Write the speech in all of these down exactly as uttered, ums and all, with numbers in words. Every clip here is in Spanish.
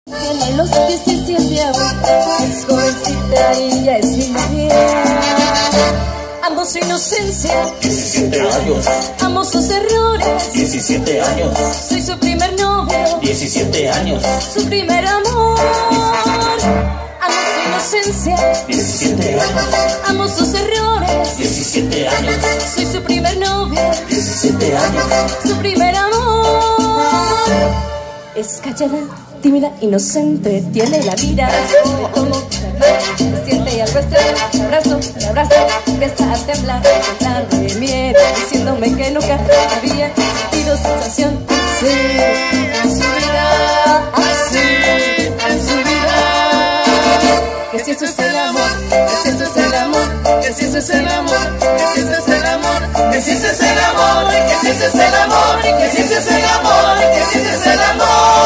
Tiene los diecisiete aún, es jovencita y ya es infiel. Amo su inocencia, diecisiete años. Amo sus errores, diecisiete años. Soy su primer novio, diecisiete años. su primer amor. Amo su inocencia, diecisiete años. Amo sus errores, diecisiete años. Soy su primer novio, diecisiete años. su primer amor. Es callada, tímida, inocente, tiene la mirada como me siente y algo extraño, me abrazo, me abrazo, empieza a temblar, temblar de miedo, diciéndome que nunca había sentido sensación así en su vida, así en su vida. Que si eso es el amor, que si eso es el amor, que si eso es el amor, que si eso es el amor, que si eso es el amor, que si eso es el amor, que si eso es el amor, que si eso es el amor.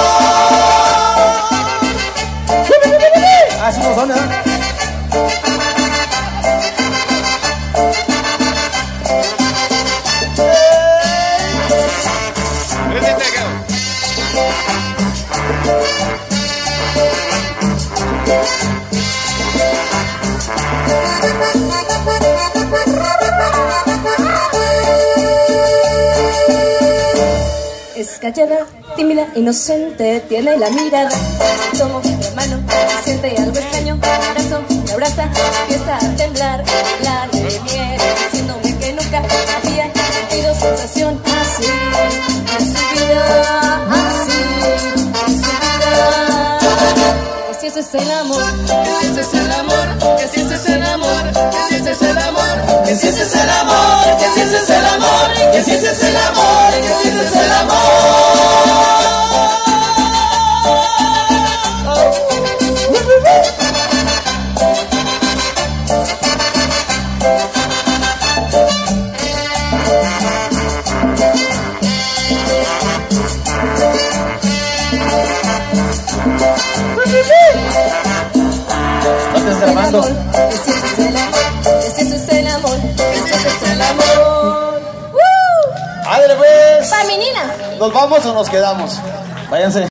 Ah, sí, no son, ¿eh? Es callada, tímida, inocente, tiene la mirada. Tomo mi mano, siente algo extraño, me abrazo, me abraza, empieza a temblar, temblar de miedo, diciéndome que nunca había sentido sensación así en su vida, así en su vida. Que si ese es el amor, que si ese es el amor, que si ese es el amor, que si ese es el amor, que si ese es el amor, que si ese es el amor, que si ese es el amor, que si ese es el amor. No estés grabando. Que si ese es el amor, que si ese es el amor, que si ese es el amor. ¡Woo! ¡Ándale, pues! ¡Pa' mi Nina! ¿Nos vamos o nos quedamos? Váyanse.